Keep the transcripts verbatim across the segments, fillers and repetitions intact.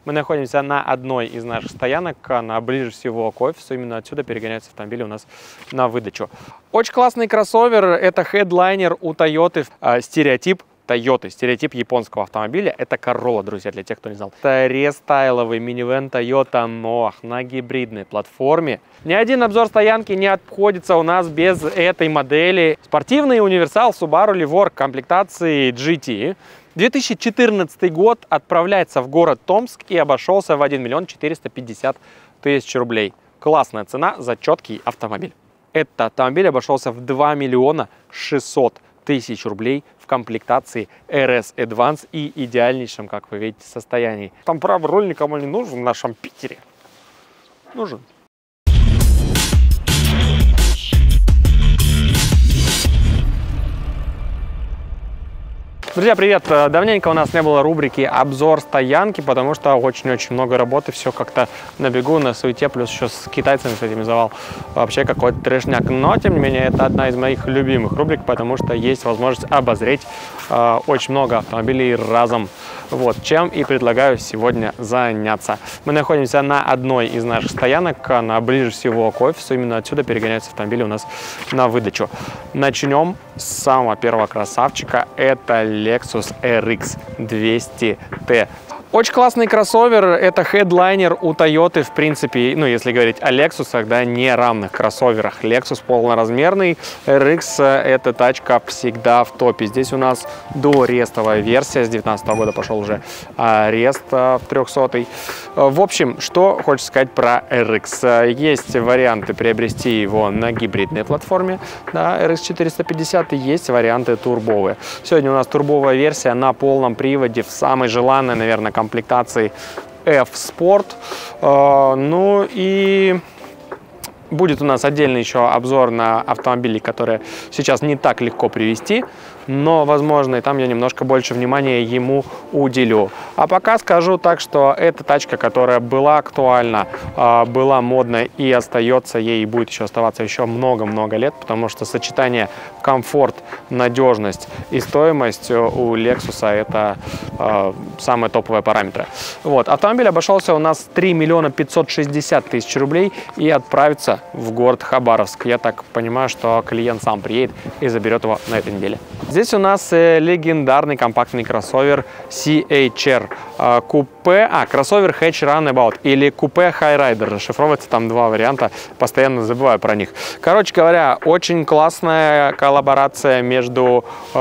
Мы находимся на одной из наших стоянок, на ближе всего к офису. Именно отсюда перегоняются автомобили у нас на выдачу. Очень классный кроссовер. Это хедлайнер у Toyota. Стереотип Toyota, стереотип японского автомобиля. Это Corolla, друзья, для тех, кто не знал. Это рестайловый минивэн Toyota Noah на гибридной платформе. Ни один обзор стоянки не обходится у нас без этой модели. Спортивный универсал Subaru Levorg комплектации джи ти. две тысячи четырнадцатый год, отправляется в город Томск и обошелся в один миллион четыреста пятьдесят тысяч рублей. Классная цена за четкий автомобиль. Этот автомобиль обошелся в два миллиона шестьсот тысяч рублей в комплектации эр эс Advance и идеальнейшем, как вы видите, состоянии. Там правый руль никому не нужен в нашем Питере. Нужен. Друзья, привет! Давненько у нас не было рубрики «Обзор стоянки», потому что очень-очень много работы, все как-то на бегу, на суете, плюс еще с китайцами с этим завал. Вообще какой-то трешняк. Но, тем не менее, это одна из моих любимых рубрик, потому что есть возможность обозреть э, очень много автомобилей разом. Вот, чем и предлагаю сегодня заняться. Мы находимся на одной из наших стоянок, на ближе всего к офису. Именно отсюда перегоняются автомобили у нас на выдачу. Начнем с самого первого красавчика. Это Lexus эр икс двести тэ. Очень классный кроссовер. Это хедлайнер у Toyota, в принципе, ну, если говорить о Lexus, да, не равных кроссоверах. Lexus полноразмерный, эр икс эта тачка всегда в топе. Здесь у нас дорестовая версия, с две тысячи девятнадцатого года пошел уже а, рест а, в трехсотый. В общем, что хочется сказать про эр икс. Есть варианты приобрести его на гибридной платформе, да, эр икс четыреста пятьдесят, и есть варианты турбовые. Сегодня у нас турбовая версия на полном приводе в самой желанной, наверное, комплектации F-Sport. Ну и будет у нас отдельный еще обзор на автомобили, которые сейчас не так легко привезти, но, возможно, и там я немножко больше внимания ему уделю. А пока скажу так, что это тачка, которая была актуальна, была модной и остается ей, и будет еще оставаться еще много-много лет, потому что сочетание комфорт, надежность и стоимость у Lexus — это самые топовые параметры. Вот. Автомобиль обошелся у нас три миллиона пятьсот шестьдесят тысяч рублей и отправится в город Хабаровск. Я так понимаю, что клиент сам приедет и заберет его на этой неделе. Здесь у нас легендарный компактный кроссовер си эйч ар купе, а, кроссовер Hatch Runabout или купе Highrider. Расшифровывается там два варианта, постоянно забываю про них. Короче говоря, очень классная коллаборация между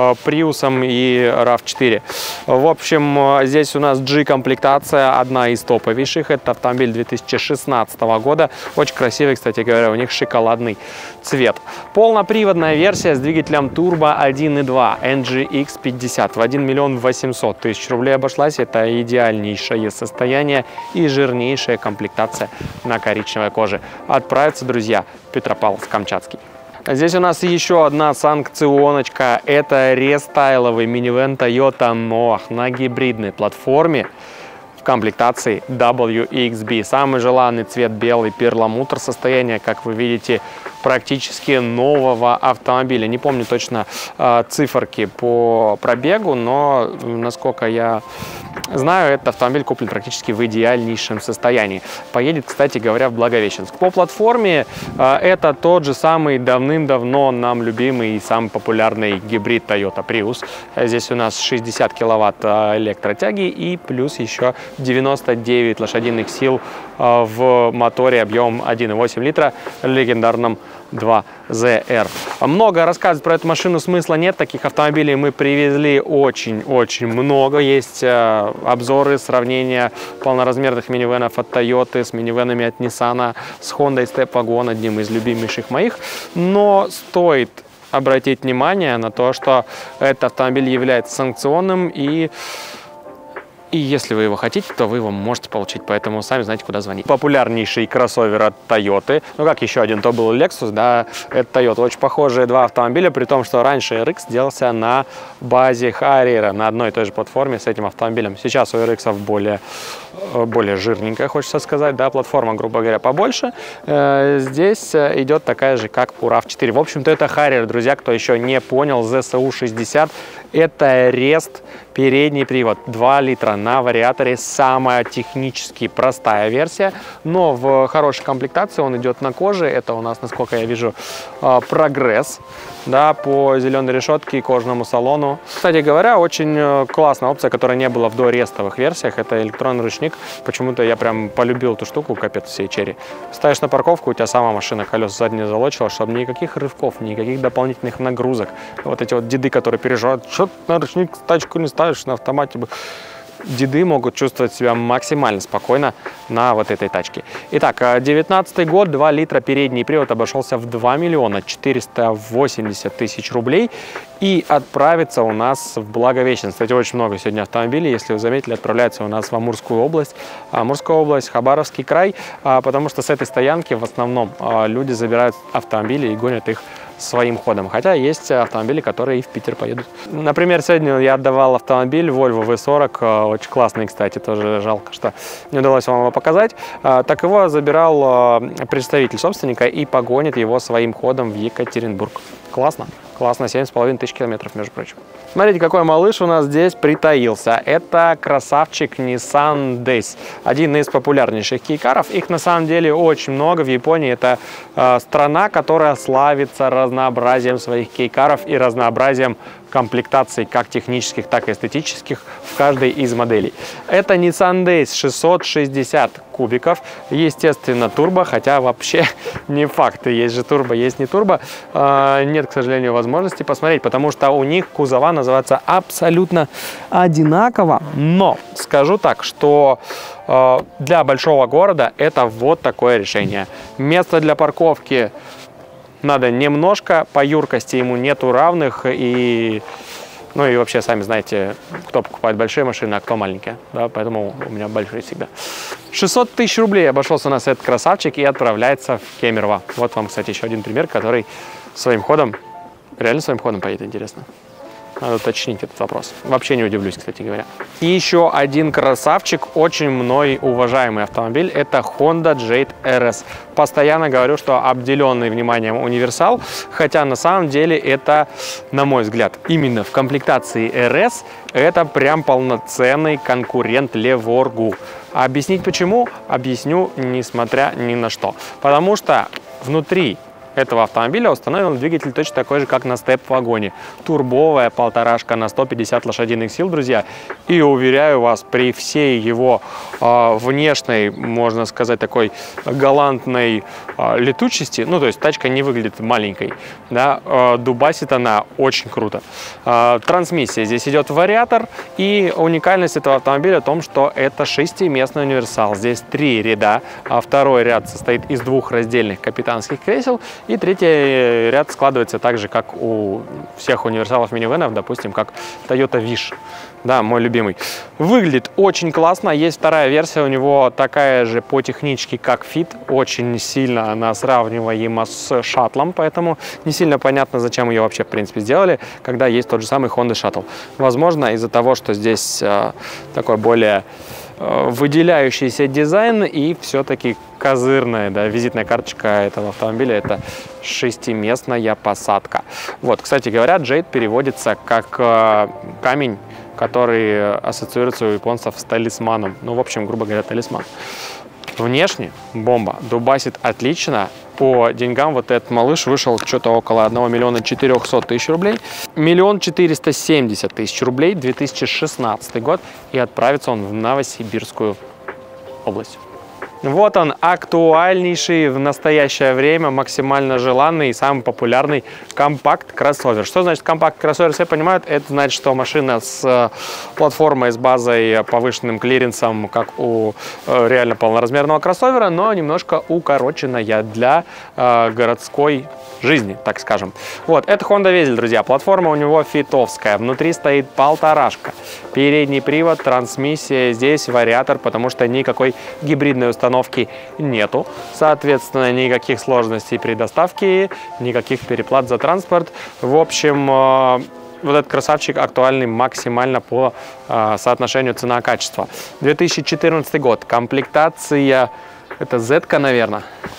Prius и рав четыре. В общем, здесь у нас G-комплектация, одна из топовейших. Это автомобиль две тысячи шестнадцатого года. Очень красивый, кстати говоря, у них шоколадный цвет. Полноприводная версия с двигателем турбо один и два эн джи икс пятьдесят в один миллион восемьсот тысяч рублей обошлась. Это идеальнейшее состояние и жирнейшая комплектация на коричневой коже. Отправятся, друзья, Петропавловск-Камчатский. Здесь у нас еще одна санкционочка. Это рестайловый минивэн Toyota Noah на гибридной платформе в комплектации дабл ю икс би. Самый желанный цвет белый перламутр. Состояние, как вы видите, практически нового автомобиля. Не помню точно э, циферки по пробегу, но, насколько я знаю, этот автомобиль куплен практически в идеальнейшем состоянии. Поедет, кстати говоря, в Благовещенск. По платформе э, это тот же самый давным-давно нам любимый и самый популярный гибрид Toyota Prius. Здесь у нас шестьдесят киловатт электротяги и плюс еще девяносто девять лошадиных сил э, в моторе объемом один и восемь литра, легендарном два зет эр. Много рассказывать про эту машину смысла нет. Таких автомобилей мы привезли очень-очень много. Есть э, обзоры, сравнения полноразмерных минивэнов от Toyota с минивэнами от Nissan, с Honda Step Wagon, одним из любимейших моих. Но стоит обратить внимание на то, что этот автомобиль является санкционным, и И если вы его хотите, то вы его можете получить. Поэтому сами знаете, куда звонить. Популярнейший кроссовер от Toyota. Ну, как еще один, то был Lexus, да, это Toyota. Очень похожие два автомобиля, при том, что раньше эр икс делался на базе Harrier, на одной и той же платформе с этим автомобилем. Сейчас у эр икс более более жирненькая, хочется сказать, да, платформа, грубо говоря, побольше. Здесь идет такая же, как у рав четыре. В общем-то, это Harrier, друзья, кто еще не понял, зэ эс ю шестьдесят. Это рест, передний привод, два литра на вариаторе, самая технически простая версия, но в хорошей комплектации он идет на коже. Это у нас, насколько я вижу, прогресс, да, по зеленой решетке и кожаному салону. Кстати говоря, очень классная опция, которая не была в дорестовых версиях, это электронный ручник. Почему-то я прям полюбил эту штуку, капец, всей черри. Ставишь на парковку, у тебя сама машина колеса задние залочила, чтобы никаких рывков, никаких дополнительных нагрузок. Вот эти вот деды, которые переживают, что на ручник тачку не ставишь, на автомате. Деды могут чувствовать себя максимально спокойно на вот этой тачке. Итак, девятнадцатый год, два литра, передний привод обошелся в два миллиона четыреста восемьдесят тысяч рублей. И отправится у нас в Благовещенск. Кстати, очень много сегодня автомобилей, если вы заметили, отправляются у нас в Амурскую область. Амурская область, Хабаровский край, потому что с этой стоянки в основном люди забирают автомобили и гонят их своим ходом. Хотя есть автомобили, которые и в Питер поедут. Например, сегодня я отдавал автомобиль Volvo ви сорок, очень классный, кстати, тоже жалко, что не удалось вам его показать. Так его забирал представитель собственника и погонит его своим ходом в Екатеринбург. Классно. Классно, семь с половиной тысяч километров, между прочим. Смотрите, какой малыш у нас здесь притаился. Это красавчик Nissan Days. Один из популярнейших кейкаров. Их на самом деле очень много в Японии. Это э, страна, которая славится разнообразием своих кейкаров и разнообразием комплектаций, как технических, так и эстетических, в каждой из моделей. Это Nissan Days шестьсот шестьдесят кубиков. Естественно, турбо, хотя вообще не факт. Есть же турбо, есть не турбо. Э, нет, к сожалению, возможности посмотреть, потому что у них кузова называются абсолютно одинаково. Но скажу так, что э, для большого города это вот такое решение. Место для парковки надо немножко, по юркости ему нету равных, и ну и вообще, сами знаете, кто покупает большие машины, а кто маленькие, да, поэтому у меня большие всегда. шестьсот тысяч рублей обошелся у нас этот красавчик и отправляется в Кемерово. Вот вам, кстати, еще один пример, который своим ходом, реально своим ходом поедет, интересно. Надо уточнить этот вопрос. Вообще не удивлюсь, кстати говоря. И еще один красавчик, очень мной уважаемый автомобиль, это Honda джейд эр эс. Постоянно говорю, что обделенный вниманием универсал, хотя на самом деле это, на мой взгляд, именно в комплектации эр эс, это прям полноценный конкурент Леворгу. А объяснить почему? Объясню, несмотря ни на что. Потому что внутри этого автомобиля установлен двигатель точно такой же, как на степ-вагоне. Турбовая полторашка на сто пятьдесят лошадиных сил, друзья. И уверяю вас, при всей его э, внешней, можно сказать, такой галантной э, летучести, ну, то есть тачка не выглядит маленькой, да, э, дубасит она очень круто. Э, трансмиссия. Здесь идет вариатор, и уникальность этого автомобиля в том, что это шестиместный универсал. Здесь три ряда, а второй ряд состоит из двух раздельных капитанских кресел. И третий ряд складывается так же, как у всех универсалов минивенов, допустим, как Toyota Wish. Да, мой любимый. Выглядит очень классно. Есть вторая версия, у него такая же по техничке, как Fit. Очень сильно она сравниваема с шаттлом, поэтому не сильно понятно, зачем ее вообще, в принципе, сделали, когда есть тот же самый Honda Shuttle. Возможно, из-за того, что здесь э, такой более выделяющийся дизайн и все-таки козырная, да, визитная карточка этого автомобиля — это шестиместная посадка. Вот, кстати говоря, джейд переводится как э, камень, который ассоциируется у японцев с талисманом. Ну, в общем, грубо говоря, талисман. Внешне бомба, дубасит отлично. По деньгам вот этот малыш вышел что-то около одного миллиона четырехсот тысяч рублей. миллион четыреста семьдесят тысяч рублей, две тысячи шестнадцатый год. И отправится он в Новосибирскую область. Вот он, актуальнейший в настоящее время, максимально желанный и самый популярный компакт-кроссовер. Что значит компакт-кроссовер? Все понимают, это значит, что машина с платформой, с базой, повышенным клиренсом, как у реально полноразмерного кроссовера, но немножко укороченная для э, городской жизни, так скажем. Вот, это Honda Vezel, друзья. Платформа у него фитовская. Внутри стоит полторашка. Передний привод, трансмиссия, здесь вариатор, потому что никакой гибридной установки нету. Соответственно, никаких сложностей при доставке, никаких переплат за транспорт. В общем, вот этот красавчик актуальный максимально по э, соотношению цена-качество. две тысячи четырнадцатый год, комплектация, это Z-ка, наверное.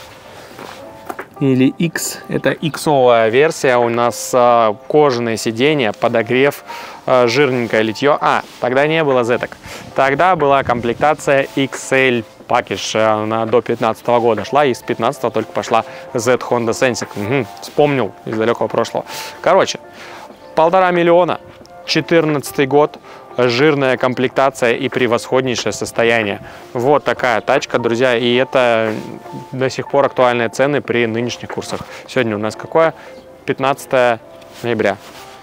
Или X, это иксовая версия, у нас э, кожаные сиденья, подогрев, э, жирненькое литье. А, тогда не было Z-ок, тогда была комплектация икс эль Package, она до пятнадцатого года шла, и с пятнадцатого только пошла Z Honda Sensing. Угу, вспомнил из далекого прошлого. Короче, полтора миллиона, четырнадцатый год, жирная комплектация и превосходнейшее состояние. Вот такая тачка, друзья, и это до сих пор актуальные цены при нынешних курсах. Сегодня у нас какое? пятнадцатое ноября.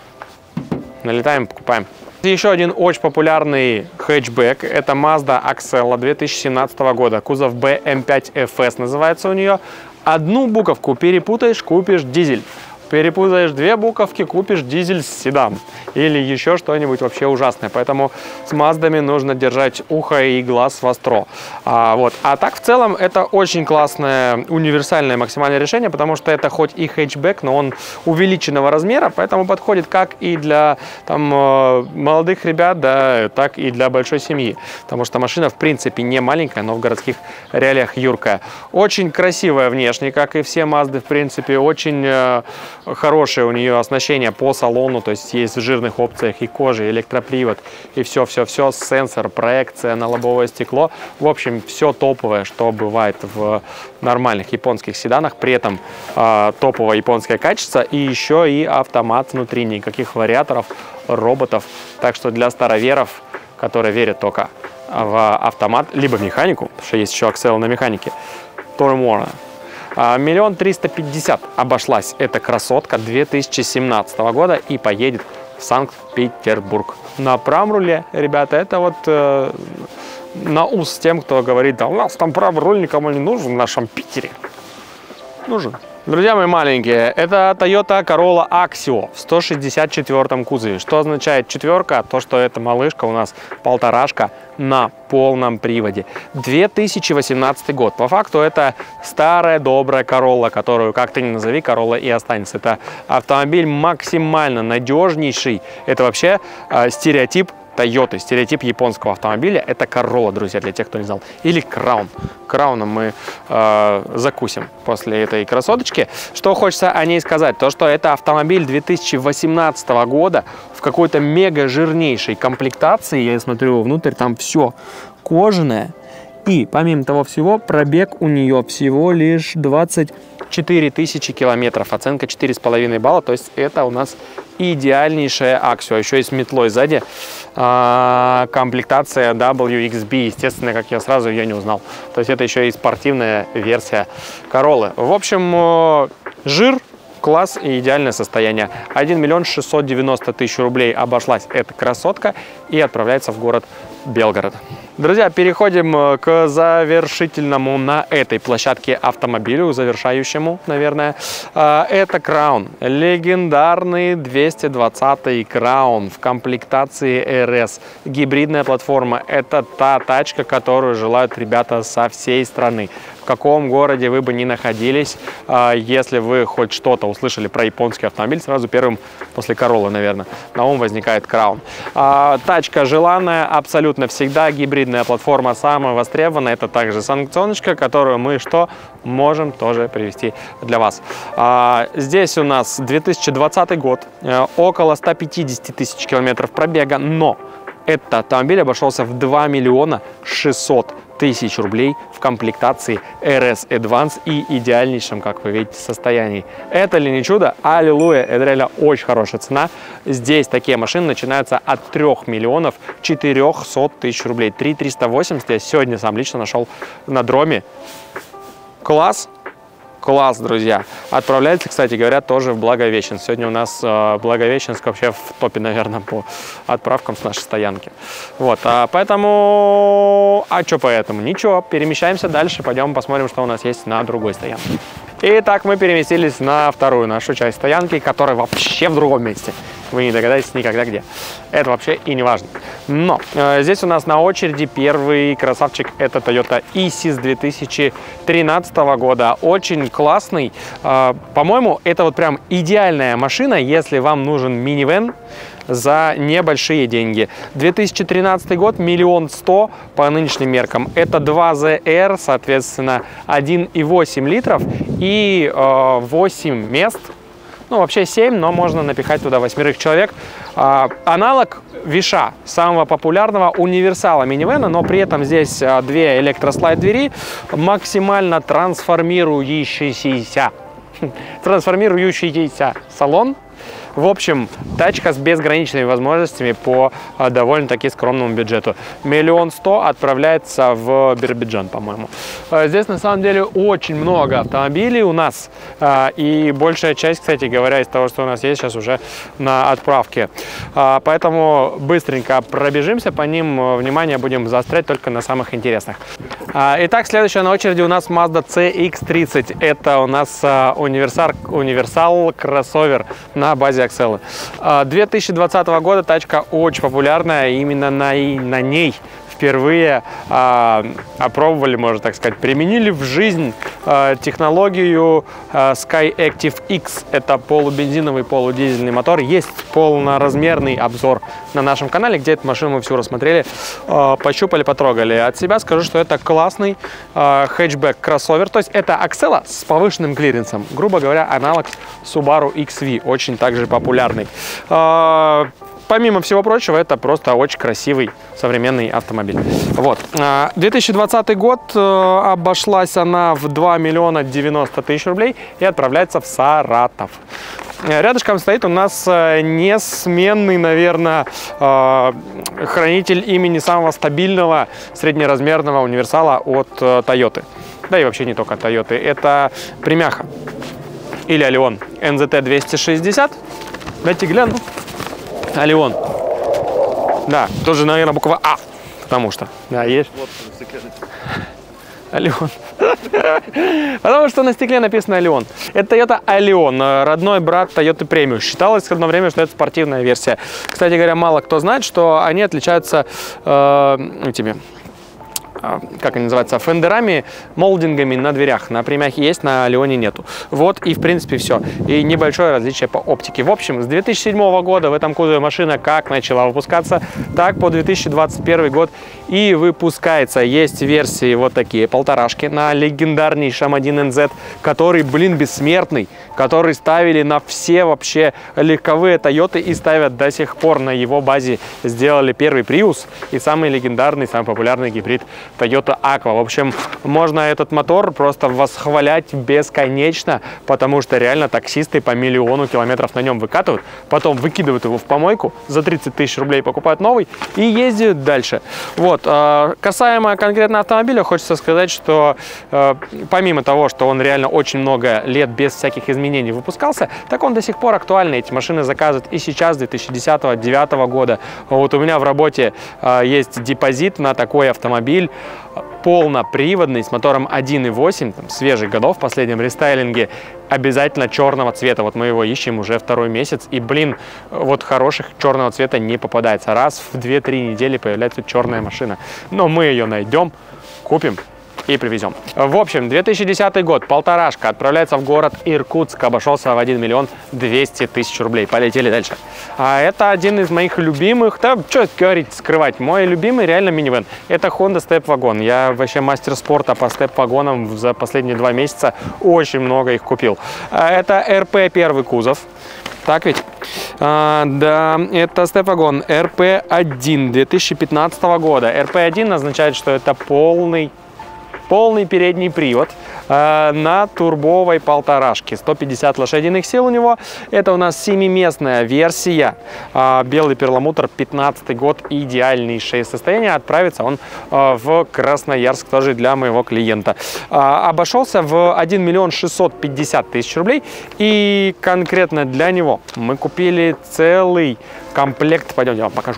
Налетаем, покупаем. Еще один очень популярный хэтчбэк. Это Mazda Axela две тысячи семнадцатого года. Кузов би эм пять эф эс называется у нее. Одну буковку перепутаешь, купишь дизель. Перепутаешь две буковки, купишь дизель седан или еще что-нибудь вообще ужасное. Поэтому с Маздами нужно держать ухо и глаз востро. А, вот. а так в целом это очень классное универсальное максимальное решение, потому что это хоть и хэтчбэк, но он увеличенного размера, поэтому подходит как и для там, молодых ребят, да, так и для большой семьи. Потому что машина в принципе не маленькая, но в городских реалиях юркая. Очень красивая внешне, как и все Мазды в принципе, очень хорошее у нее оснащение по салону, то есть есть в жирных опциях и кожа, и электропривод, и все-все-все, сенсор, проекция на лобовое стекло. В общем, все топовое, что бывает в нормальных японских седанах, при этом э, топовое японское качество, и еще и автомат внутри, никаких вариаторов, роботов. Так что для староверов, которые верят только в автомат, либо в механику, потому что есть еще Axela на механике, то можно. Миллион триста пятьдесят обошлась эта красотка две тысячи семнадцатого года и поедет в Санкт-Петербург. На правом руле, ребята, это вот э, на ус тем, кто говорит, да у нас там правый руль никому не нужен в нашем Питере. Нужен. Друзья мои маленькие, это Toyota Corolla Axio в сто шестьдесят четвёртом кузове. Что означает четверка? То, что эта малышка у нас полторашка на полном приводе. две тысячи восемнадцатый год. По факту это старая добрая Corolla, которую, как ты ни назови, Corolla и останется. Это автомобиль максимально надежнейший. Это вообще э, стереотип Toyota, стереотип японского автомобиля. Это Corolla, друзья, для тех, кто не знал. Или Crown. Крауном мы э, закусим после этой красоточки. Что хочется о ней сказать? То, что это автомобиль две тысячи восемнадцатого года в какой-то мега жирнейшей комплектации. Я смотрю внутрь, там все кожаное. И помимо того всего, пробег у нее всего лишь двадцать четыре тысячи километров. Оценка четыре с половиной балла. То есть это у нас идеальнейшая Axio. Еще и с метлой сзади. А, комплектация дабл ю икс би. Естественно, как я сразу ее не узнал. То есть это еще и спортивная версия Corolla. В общем, жир, класс и идеальное состояние. один миллион шестьсот девяносто тысяч рублей обошлась эта красотка и отправляется в город Белгород. Друзья, переходим к завершительному на этой площадке автомобилю, завершающему, наверное. Это Crown. Легендарный двести двадцатый Crown в комплектации эр эс. Гибридная платформа. Это та тачка, которую желают ребята со всей страны. В каком городе вы бы ни находились, если вы хоть что-то услышали про японский автомобиль, сразу первым после Corolla, наверное, на ум возникает Crown. Тачка желанная абсолютно всегда. Гибридная платформа самая востребованная. Это также санкционочка, которую мы что можем тоже привести для вас. Здесь у нас две тысячи двадцатый год, около ста пятидесяти тысяч километров пробега, но этот автомобиль обошелся в два миллиона шестьсот тысяч рублей в комплектации эр эс Advance и идеальнейшем, как вы видите, состоянии. Это ли не чудо? Аллилуйя! Это реально очень хорошая цена. Здесь такие машины начинаются от трёх миллионов четырёхсот тысяч рублей. три миллиона триста восемьдесят я сегодня сам лично нашел на дроме. Класс! Класс, друзья. Отправляется, кстати говоря, тоже в Благовещенск. Сегодня у нас э, Благовещенск вообще в топе, наверное, по отправкам с нашей стоянки. Вот, а поэтому... А что поэтому? Ничего, перемещаемся дальше. Пойдем посмотрим, что у нас есть на другой стоянке. Итак, мы переместились на вторую нашу часть стоянки, которая вообще в другом месте. вы не догадаетесь никогда где. Это вообще и не важно. Но э, здесь у нас на очереди первый красавчик. Это Toyota Isis две тысячи тринадцатого года. Очень классный. Э, по-моему, это вот прям идеальная машина, если вам нужен минивэн за небольшие деньги. две тысячи тринадцатый год, миллион сто по нынешним меркам. Это два зэ эр, соответственно, один и восемь литров и э, восемь мест. Ну, вообще семь, но можно напихать туда восьмерых человек. Э, аналог Виша, самого популярного универсала минивэна, но при этом здесь э, две электрослайд-двери, максимально трансформирующийся, трансформирующийся салон. В общем, тачка с безграничными возможностями по а, довольно-таки скромному бюджету. Миллион сто отправляется в Биробиджан, по-моему. А, здесь на самом деле очень много автомобилей у нас. А, и большая часть, кстати говоря, из того, что у нас есть, сейчас уже на отправке. А, поэтому быстренько пробежимся по ним. Внимание будем заострять только на самых интересных. А, итак, следующая на очереди у нас Mazda си икс тридцать. Это у нас а, универсал, универсал кроссовер на базе Акселы. две тысячи двадцатого года тачка очень популярная, именно на, на ней впервые а, опробовали, можно так сказать, применили в жизнь а, технологию а, SkyActiv X. Это полубензиновый, полудизельный мотор. Есть полноразмерный обзор на нашем канале, где эту машину мы всю рассмотрели, а, пощупали, потрогали. От себя скажу, что это классный а, хэтчбэк-кроссовер. То есть это Аксела с повышенным клиренсом. Грубо говоря, аналог Subaru икс ви, очень также популярный. А, Помимо всего прочего, это просто очень красивый современный автомобиль. Вот. две тысячи двадцатый год, обошлась она в два миллиона девяносто тысяч рублей и отправляется в Саратов. Рядышком стоит у нас несменный, наверное, хранитель имени самого стабильного среднеразмерного универсала от Toyota. Да и вообще не только от Toyota. Это Прямяха или Алион эн зэ тэ двести шестьдесят. Дайте гляну. Алион. Да, тоже, наверное, буква А. Потому что. Да, есть. Вот на стекле Алион. Потому что на стекле написано Алион. Это Toyota Алион, родной брат Toyota Premio. Считалось одно время, что это спортивная версия. Кстати говоря, мало кто знает, что они отличаются э, этими, как они называются, фендерами, молдингами на дверях. На Прямяхе есть, на Алионе нету. Вот и в принципе все. И небольшое различие по оптике. В общем, с две тысячи седьмого года в этом кузове машина как начала выпускаться, так по две тысячи двадцать первый год и выпускается. Есть версии вот такие, полторашки на легендарнейшем один эн зет, который, блин, бессмертный, который ставили на все вообще легковые Тойоты и ставят до сих пор. На его базе сделали первый Prius и самый легендарный, самый популярный гибрид Toyota Aqua. В общем, можно этот мотор просто восхвалять бесконечно, потому что реально таксисты по миллиону километров на нем выкатывают, потом выкидывают его в помойку, за тридцать тысяч рублей покупают новый и ездят дальше. Вот. Касаемо конкретно автомобиля, хочется сказать, что помимо того, что он реально очень много лет без всяких изменений выпускался, так он до сих пор актуальный. Эти машины заказывают и сейчас, две тысячи десятого — две тысячи девятого года. Вот у меня в работе есть депозит на такой автомобиль, полноприводный, с мотором один и восемь, там, свежих годов в последнем рестайлинге, обязательно черного цвета. Вот мы его ищем уже второй месяц, и, блин, вот хороших черного цвета не попадается. Раз в две-три недели появляется черная машина. Но мы ее найдем, купим и привезем. В общем, две тысячи десятый год, полторашка, отправляется в город Иркутск, обошелся в один миллион двести тысяч рублей. Полетели дальше. А это один из моих любимых, да, что говорить, скрывать, мой любимый реально минивэн. Это Honda Step Wagon. Я вообще мастер спорта по степ-вагонам за последние два месяца, очень много их купил. Это эр пэ первый кузов. Так ведь? А, да, это степ-вагон эр пэ один две тысячи пятнадцатого года. эр пэ один означает, что это полный Полный передний привод э, на турбовой полторашке. сто пятьдесят лошадиных сил у него. Это у нас семиместная версия. Э, белый перламутр, пятнадцатый год, идеальнейшее состояние. Отправится он э, в Красноярск тоже для моего клиента. Э, обошелся в один миллион шестьсот пятьдесят тысяч рублей. И конкретно для него мы купили целый комплект. Пойдемте, я вам покажу.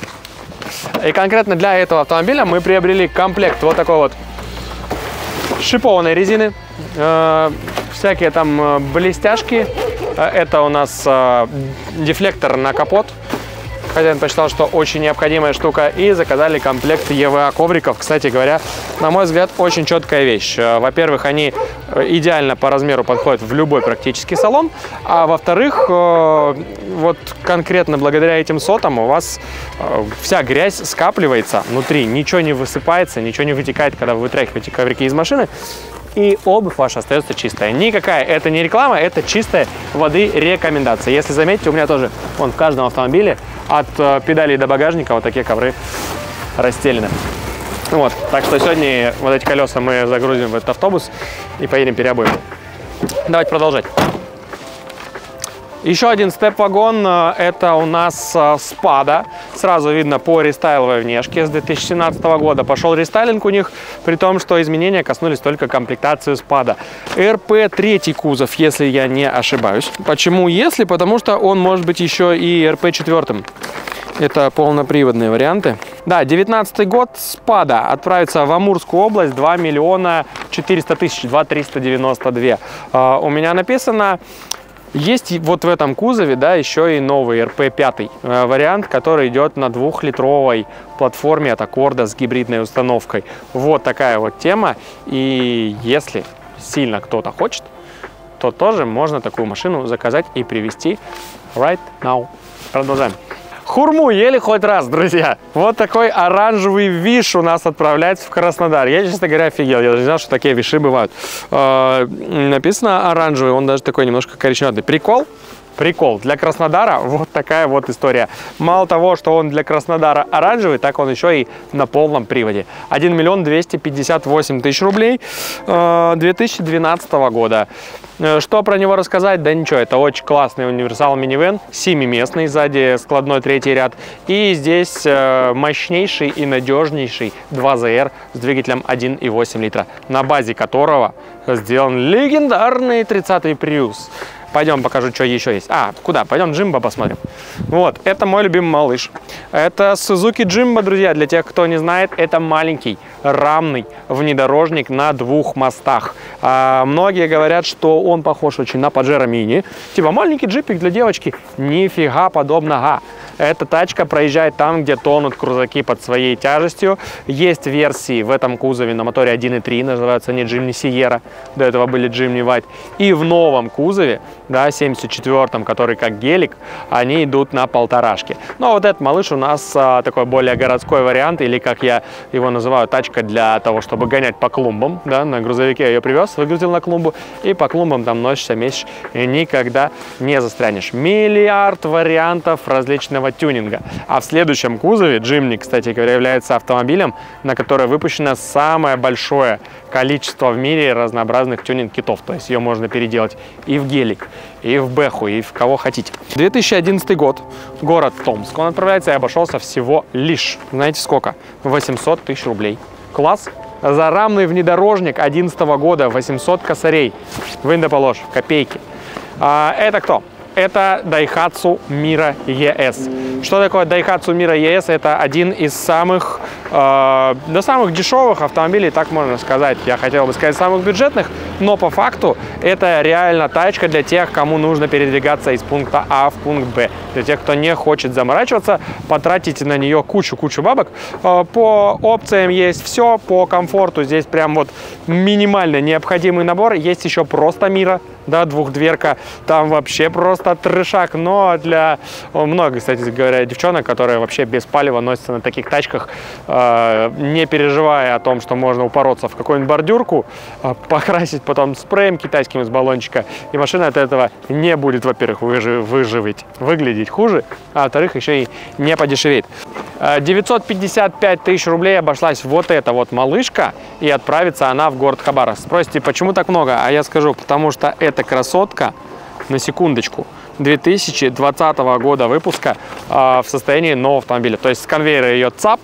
И конкретно для этого автомобиля мы приобрели комплект вот такой вот шипованной резины, э, всякие там блестяшки, Это у нас дефлектор на капот. Хозяин посчитал, что очень необходимая штука. И заказали комплект и ви эй-ковриков. Кстати говоря, на мой взгляд, очень четкая вещь. Во-первых, они идеально по размеру подходят в любой практически салон. А во-вторых, вот конкретно благодаря этим сотам у вас вся грязь скапливается внутри. Ничего не высыпается, ничего не вытекает, когда вы вытряхиваете коврики из машины. И обувь ваша остается чистая. Никакая, это не реклама, это чистая воды рекомендация. Если заметите, у меня тоже вон в каждом автомобиле от э, педалей до багажника вот такие ковры расстелены. Вот, так что сегодня вот эти колеса мы загрузим в этот автобус и поедем переобуем. Давайте продолжать. Еще один степ-вагон, это у нас Спада. Сразу видно по рестайловой внешке. С две тысячи семнадцатого года пошел рестайлинг у них, при том, что изменения коснулись только комплектации Спада. эр пэ третий кузов, если я не ошибаюсь. Почему если? Потому что он может быть еще и эр пэ четыре. Это полноприводные варианты. Да, девятнадцатый год, Спада отправится в Амурскую область, два миллиона четыреста тысяч, два триста девяносто два. Uh, у меня написано... Есть вот в этом кузове, да, еще и новый эр пэ пять э, вариант, который идет на двухлитровой платформе от Аккорда с гибридной установкой. Вот такая вот тема. И если сильно кто-то хочет, то тоже можно такую машину заказать и привезти right now. Продолжаем. Хурму ели хоть раз, друзья. Вот такой оранжевый виш у нас отправляется в Краснодар. Я, честно говоря, офигел. Я даже не знал, что такие виши бывают. Э, написано оранжевый, он даже такой немножко коричневатый. Прикол? Прикол. Для Краснодара вот такая вот история. Мало того, что он для Краснодара оранжевый, так он еще и на полном приводе. один миллион двести пятьдесят восемь тысяч рублей две тысячи двенадцатого года. Что про него рассказать? Да ничего, это очень классный универсал минивэн, семиместный, сзади складной третий ряд. И здесь мощнейший и надежнейший два зэ эр с двигателем один и восемь литра, на базе которого сделан легендарный тридцатый Prius. Пойдем покажу, что еще есть. А, куда? Пойдем Джимбо посмотрим. Вот, это мой любимый малыш. Это Suzuki Jimbo, друзья. Для тех, кто не знает, это маленький рамный внедорожник на двух мостах. А, многие говорят, что он похож очень на Pajero Mini. Типа маленький джипик для девочки. Нифига подобного. Эта тачка проезжает там, где тонут крузаки под своей тяжестью. Есть версии в этом кузове на моторе один и три, называются они Jimny Sierra. До этого были Jimny White. И в новом кузове, да, семьдесят четвёртом, который как гелик, они идут на полторашке. Но вот этот малыш у нас а, такой более городской вариант, или как я его называю, тачка для того, чтобы гонять по клумбам. Да, на грузовике я ее привез, выгрузил на клумбу, и по клумбам там носишься, месяц, и никогда не застрянешь. Миллиард вариантов различного тюнинга. А в следующем кузове Jimny, кстати говоря, является автомобилем, на который выпущено самое большое количество в мире разнообразных тюнинг-китов. То есть ее можно переделать и в гелик, и в бэху, и в кого хотите. две тысячи одиннадцатый год, город Томск. Он отправляется и обошелся всего лишь, знаете сколько? восемьсот тысяч рублей. Класс. За рамный внедорожник две тысячи одиннадцатого года восемьсот косарей. Вынь да положь, копейки. А, это кто? Это Daihatsu Mira и эс. Что такое Daihatsu Mira и эс? Это один из самых, э, до самых дешевых автомобилей, так можно сказать. Я хотел бы сказать самых бюджетных, но по факту это реально тачка для тех, кому нужно передвигаться из пункта А в пункт Б. Для тех, кто не хочет заморачиваться, потратите на нее кучу-кучу бабок. Э, по опциям есть все, по комфорту здесь прям вот минимально необходимый набор. Есть еще просто Mira, да, двухдверка, там вообще просто трешак, но для многих, кстати говоря, девчонок, которые вообще без палева носятся на таких тачках, э, не переживая о том, что можно упороться в какую-нибудь бордюрку, э, покрасить потом спреем китайским из баллончика, и машина от этого не будет, во-первых, выжив, выживать, выглядеть хуже, а во-вторых, еще и не подешевеет. девятьсот пятьдесят пять тысяч рублей обошлась вот эта вот малышка, и отправится она в город Хабаровск. Спросите, почему так много? А я скажу, потому что эта красотка, на секундочку, две тысячи двадцатого года выпуска, э, в состоянии нового автомобиля. То есть с конвейера ее цап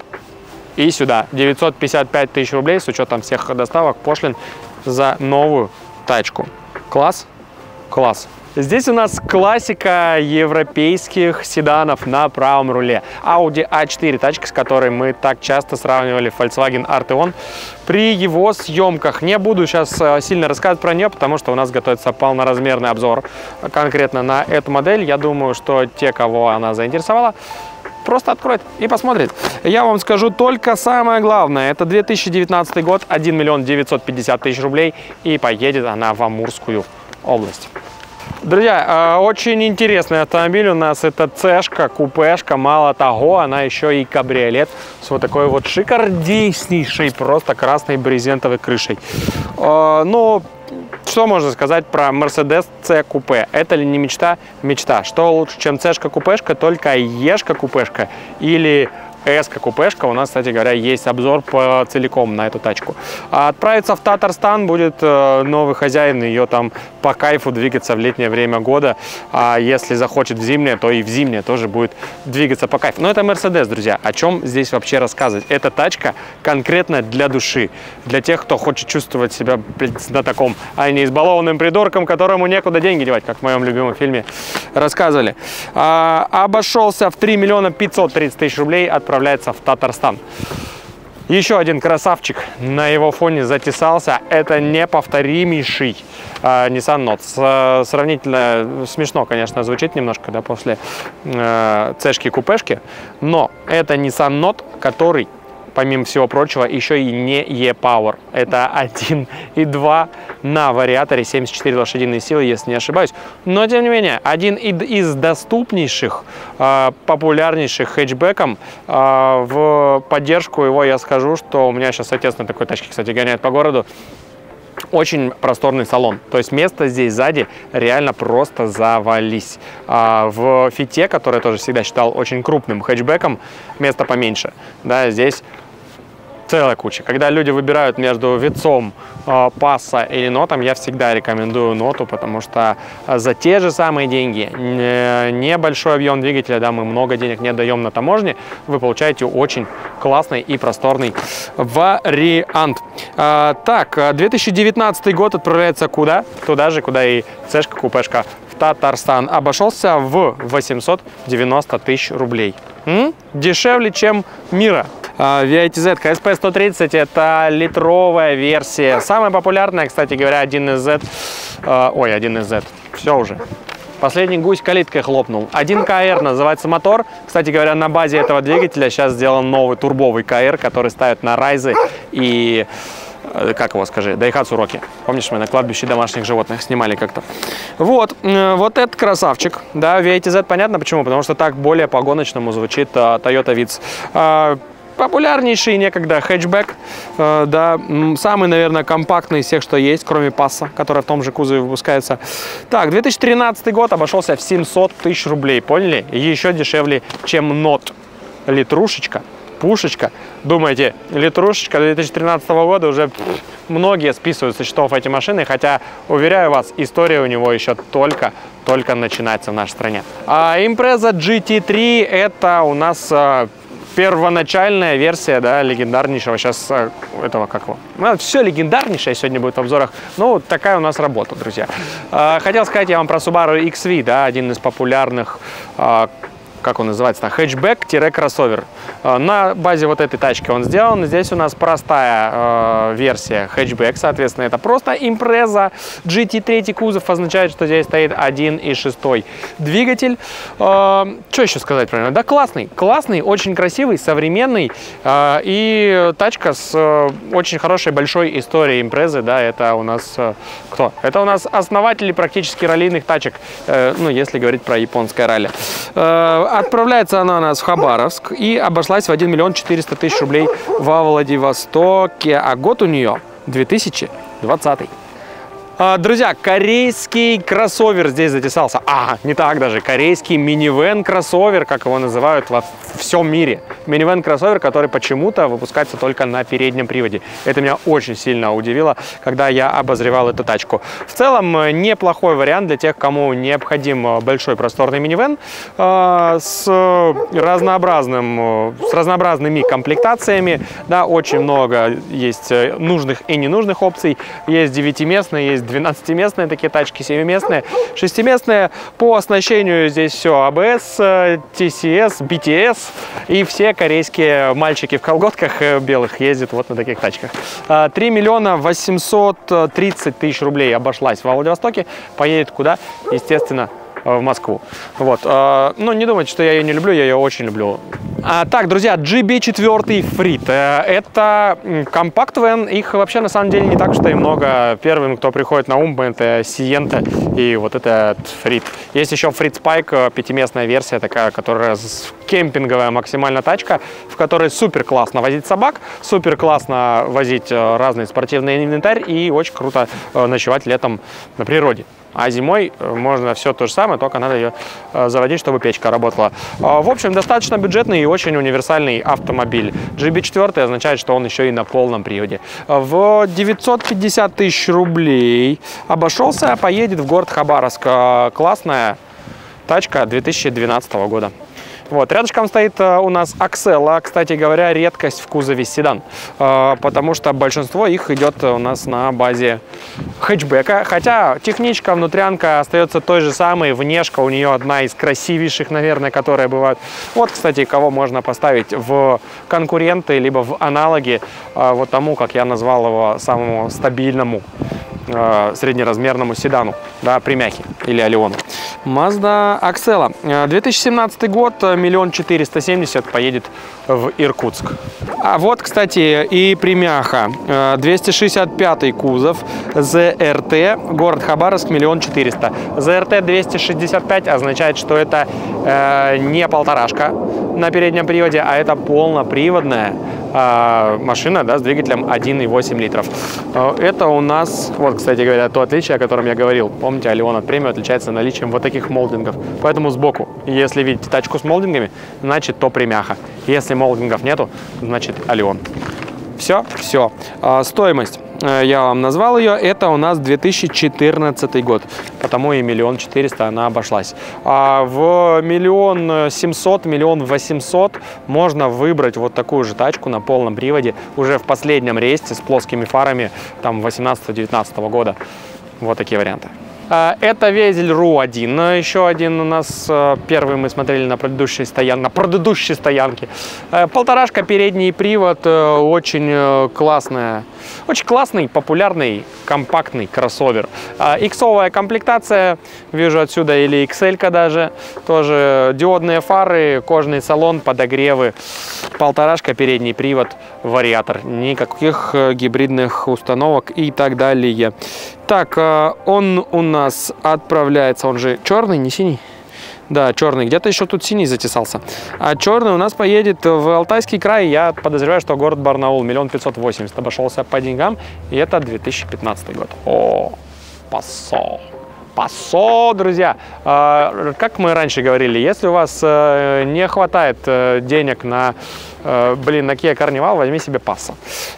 и сюда. девятьсот пятьдесят пять тысяч рублей с учетом всех доставок, пошлин за новую тачку. Класс? Класс. Здесь у нас классика европейских седанов на правом руле. Audi а четыре, тачка, с которой мы так часто сравнивали Volkswagen Arteon при его съемках. Не буду сейчас сильно рассказывать про нее, потому что у нас готовится полноразмерный обзор конкретно на эту модель. Я думаю, что те, кого она заинтересовала, просто откроет и посмотрит. Я вам скажу только самое главное. Это две тысячи девятнадцатый год, один миллион девятьсот пятьдесят тысяч рублей, и поедет она в Амурскую область. Друзья, очень интересный автомобиль у нас. Это цешка, купешка. Мало того, она еще и кабриолет с вот такой вот шикардейснейшей, просто красной брезентовой крышей. Ну, что можно сказать про Mercedes C-купе? Это ли не мечта? Мечта. Что лучше, чем C-шка-купешка, только E-шка-купешка или S-купешка. У нас, кстати говоря, есть обзор по целиком на эту тачку. А отправиться в Татарстан будет э, новый хозяин, ее там по кайфу двигаться в летнее время года. А если захочет в зимнее, то и в зимнее тоже будет двигаться по кайфу. Но это Mercedes, друзья. О чем здесь вообще рассказывать? Эта тачка конкретно для души. Для тех, кто хочет чувствовать себя на таком, а не избалованным придурком, которому некуда деньги девать, как в моем любимом фильме рассказывали. А, обошелся в три миллиона пятьсот тридцать тысяч рублей. Отправляется в Татарстан. Еще один красавчик на его фоне затесался. Это неповторимейший э, Nissan Note. С, сравнительно смешно, конечно, звучит немножко, да, после э, C-шки-купешки. Но это Nissan Note, который, помимо всего прочего, еще и не E-Power. Это один и два на вариаторе, семьдесят четыре лошадиные силы, если не ошибаюсь. Но, тем не менее, один из доступнейших, популярнейших хэтчбеком. В поддержку его я скажу, что у меня сейчас, соответственно, такой тачки, кстати, гоняют по городу. Очень просторный салон, то есть место здесь сзади реально просто завались. А в Фите, который я тоже всегда считал очень крупным хэтчбеком, место поменьше. Да, здесь целая куча. Когда люди выбирают между Витцом, э, Пасса или Нотом, я всегда рекомендую Ноту, потому что за те же самые деньги, не, небольшой объем двигателя, да, мы много денег не даем на таможне, вы получаете очень классный и просторный вариант. Э, так, две тысячи девятнадцатый год отправляется куда? Туда же, куда и C-шка-купешка, в Татарстан. Обошелся в восемьсот девяносто тысяч рублей. М? Дешевле, чем Мира. ви ай ти зет ка эс пи сто тридцать, это литровая версия. Самая популярная, кстати говоря, один эс зет. Э, ой, один эс зет. Все уже. Последний гусь калиткой хлопнул. один ка эр называется мотор. Кстати говоря, на базе этого двигателя сейчас сделан новый турбовый ка эр, который ставят на Райзы и... Как его, скажи? Daihatsu Rocky. Помнишь, мы на кладбище домашних животных снимали как-то? Вот, вот этот красавчик. Да, ви ай ти зет, понятно почему? Потому что так более по-гоночному звучит uh, Toyota Vitz. Uh, популярнейший некогда хэтчбэк. Uh, да, самый, наверное, компактный из всех, что есть, кроме Пасса, который в том же кузове выпускается. Так, две тысячи тринадцатый год обошелся в семьсот тысяч рублей. Поняли? Еще дешевле, чем Note. Литрушечка. Пушечка. Думаете, литрушечка две тысячи тринадцатого года, уже многие списывают со счетов эти машины, хотя, уверяю вас, история у него еще только-только начинается в нашей стране. А Impreza джи ти три это у нас а, первоначальная версия, да, легендарнейшего сейчас а, этого, как его, ну, все легендарнейшее сегодня будет в обзорах, ну, такая у нас работа, друзья. А, хотел сказать я вам про Subaru икс ви, да, один из популярных, а, как он называется, хэтчбэк-кроссовер. На базе вот этой тачки он сделан. Здесь у нас простая э, версия хэтчбэк, соответственно, это просто Impreza джи ти три кузов, означает, что здесь стоит один и шесть двигатель. Э, что еще сказать про него? Да, классный, классный, очень красивый, современный э, и тачка с э, очень хорошей большой историей Impreza, да, это у нас э, кто? Это у нас основатели практически раллийных тачек, э, ну, если говорить про японское ралли. Э, Отправляется она у нас в Хабаровск и обошлась в один миллион четыреста тысяч рублей во Владивостоке. А год у нее две тысячи двадцатый. Друзья, корейский кроссовер здесь затесался. А, не так даже. Корейский минивэн-кроссовер, как его называют во всем мире. Минивэн-кроссовер, который почему-то выпускается только на переднем приводе. Это меня очень сильно удивило, когда я обозревал эту тачку. В целом, неплохой вариант для тех, кому необходим большой просторный минивэн э, с разнообразным, с разнообразными комплектациями. Да, очень много есть нужных и ненужных опций. Есть девятиместный, есть двенадцатиместные такие тачки, семиместные, шестиместные. По оснащению здесь все эй би эс, ти си эс, би ти эс и все корейские мальчики в колготках белых ездят вот на таких тачках. три миллиона восемьсот тридцать тысяч рублей обошлась в Владивостоке. Поедет куда? Естественно, в Москву. Вот. Ну, не думайте, что я ее не люблю, я ее очень люблю. А, так, друзья, джи би четыре Freed. Это компакт-вэн. Их вообще на самом деле не так уж и много. Первым, кто приходит на ум, это Sienta и вот этот Freed. Есть еще Freed Spike, пятиместная версия такая, которая кемпинговая максимально тачка, в которой супер классно возить собак, супер классно возить разный спортивный инвентарь и очень круто ночевать летом на природе. А зимой можно все то же самое, только надо ее заводить, чтобы печка работала. В общем, достаточно бюджетный и очень универсальный автомобиль. джи би четыре означает, что он еще и на полном приводе. В девятьсот пятьдесят тысяч рублей обошелся, поедет в город Хабаровск. Классная тачка две тысячи двенадцатого года. Вот, рядышком стоит у нас Акселла, кстати говоря, редкость в кузове седан, потому что большинство их идет у нас на базе хэтчбека, хотя техничка, внутрянка остается той же самой, внешка у нее одна из красивейших, наверное, которые бывают. Вот, кстати, кого можно поставить в конкуренты, либо в аналоги вот тому, как я назвал его, самому стабильному среднеразмерному седану, да, Примяхи или Алиону. Mazda Axella. две тысячи семнадцатый год, миллион четыреста семьдесят, поедет в Иркутск. А вот, кстати, и Примяха. двести шестьдесят пятый кузов, зэ эр тэ, город Хабаровск, миллион четыреста. зэ эр тэ двести шестьдесят пять означает, что это э, не полторашка на переднем приводе, а это полноприводная э, машина, да, с двигателем один и восемь литров. Это у нас, вот, кстати говоря, то отличие, о котором я говорил. Помните, Алион от премиум отличается наличием вот таких молдингов. Поэтому сбоку, если видите тачку с молдингами, значит то Примяха. Если молдингов нету, значит Алион. Все, все. А, стоимость. Я вам назвал ее. Это у нас две тысячи четырнадцатый год. Потому и миллион четыреста она обошлась. А в миллион семьсот, миллион восемьсот можно выбрать вот такую же тачку на полном приводе. Уже в последнем рейсе с плоскими фарами там восемнадцатого-девятнадцатого года. Вот такие варианты. Это Везель Ру один, еще один у нас, первый мы смотрели на предыдущей стоянке, на предыдущей стоянке. Полторашка, передний привод, очень классная, очень классный, популярный, компактный кроссовер. Иксовая комплектация, вижу отсюда, или икс эль-ка даже, тоже диодные фары, кожаный салон, подогревы. Полторашка, передний привод, вариатор, никаких гибридных установок и так далее. Так, он у нас отправляется, он же черный, не синий? Да, черный. Где-то еще тут синий затесался. А черный у нас поедет в Алтайский край. Я подозреваю, что город Барнаул. миллион пятьсот восемьдесят обошелся по деньгам. И это две тысячи пятнадцатый год. О, пасо. Пасо, друзья. А, как мы раньше говорили, если у вас а, не хватает а, денег на, а, блин, на Kia Carnival, возьми себе пассо.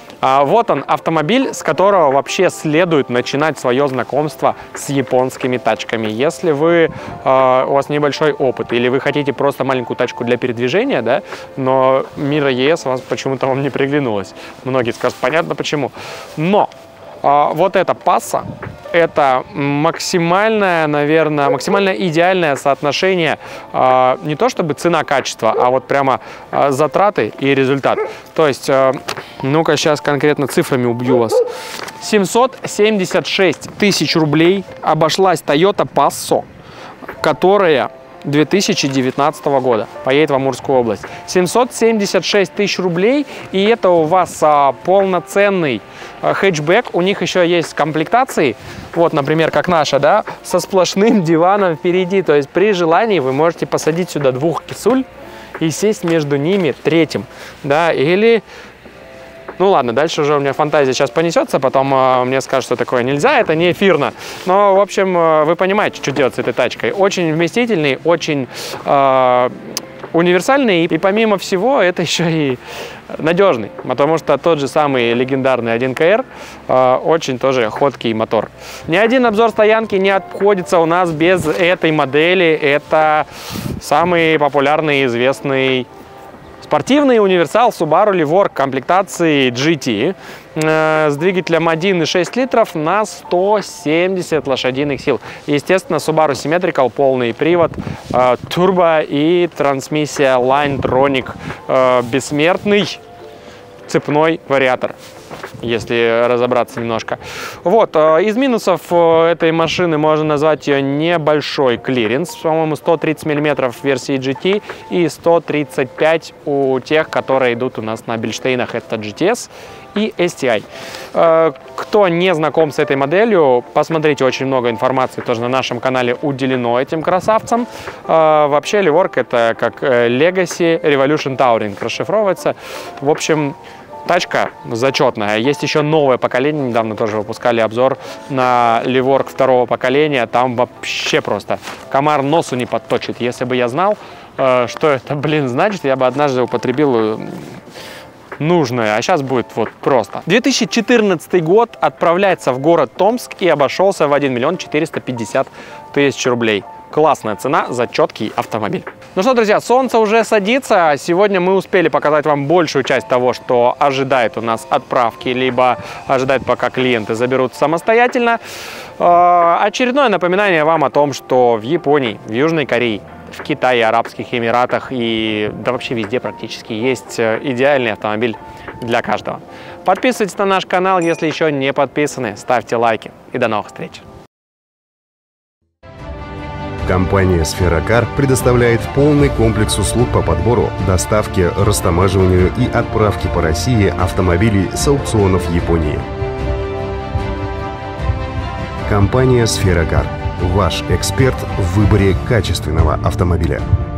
А вот он, автомобиль, с которого вообще следует начинать свое знакомство с японскими тачками. Если вы, э, у вас небольшой опыт, или вы хотите просто маленькую тачку для передвижения, да, но Мира и эс вас почему-то вам не приглянулась. Многие скажут, понятно почему. Но э, вот эта пасса, это максимальное, наверное, максимально идеальное соотношение э, не то чтобы цена-качество, а вот прямо э, затраты и результат. То есть, э, ну-ка сейчас конкретно цифрами убью вас. семьсот семьдесят шесть тысяч рублей обошлась Toyota Passo, которая две тысячи девятнадцатого года поедет в Амурскую область. семьсот семьдесят шесть тысяч рублей, и это у вас а, полноценный а, хэтчбэк. У них еще есть комплектации, вот, например, как наша, да, со сплошным диваном впереди. То есть при желании вы можете посадить сюда двух кисуль и сесть между ними третьим, да, или... Ну ладно, дальше уже у меня фантазия сейчас понесется, потом э, мне скажут, что такое нельзя, это не эфирно. Но, в общем, э, вы понимаете, что делать с этой тачкой. Очень вместительный, очень э, универсальный, и помимо всего, это еще и надежный, потому что тот же самый легендарный один ка эр э, очень тоже ходкий мотор. Ни один обзор стоянки не обходится у нас без этой модели. Это самый популярный и известный спортивный универсал Subaru Levorg комплектации джи ти. э, с двигателем один и шесть литров на сто семьдесят лошадиных сил. Естественно, Subaru Symmetrical, полный привод, э, турбо и трансмиссия Linetronic, э, бессмертный цепной вариатор, если разобраться немножко. Вот, из минусов этой машины можно назвать ее небольшой клиренс, по-моему, сто тридцать миллиметров в версии джи ти и сто тридцать пять у тех, которые идут у нас на Бильштейнах, это джи ти эс и эс ти ай. Кто не знаком с этой моделью, посмотрите, очень много информации тоже на нашем канале уделено этим красавцам. Вообще, Livork это как Legacy Revolution Touring расшифровывается. В общем, тачка зачетная. Есть еще новое поколение. Недавно тоже выпускали обзор на Livork второго поколения. Там вообще просто комар носу не подточит. Если бы я знал, что это, блин, значит, я бы однажды употребил нужное. А сейчас будет вот просто. две тысячи четырнадцатый год, отправляется в город Томск и обошелся в один миллион четыреста пятьдесят тысяч рублей. Классная цена за четкий автомобиль. Ну что, друзья, солнце уже садится. Сегодня мы успели показать вам большую часть того, что ожидает у нас отправки, либо ожидает, пока клиенты заберут самостоятельно. Очередное напоминание вам о том, что в Японии, в Южной Корее, в Китае, Арабских Эмиратах и да вообще везде практически есть идеальный автомобиль для каждого. Подписывайтесь на наш канал, если еще не подписаны, ставьте лайки и до новых встреч. Компания «Сферокар» предоставляет полный комплекс услуг по подбору, доставке, растамаживанию и отправке по России автомобилей с аукционов Японии. Компания «Сферокар» – ваш эксперт в выборе качественного автомобиля.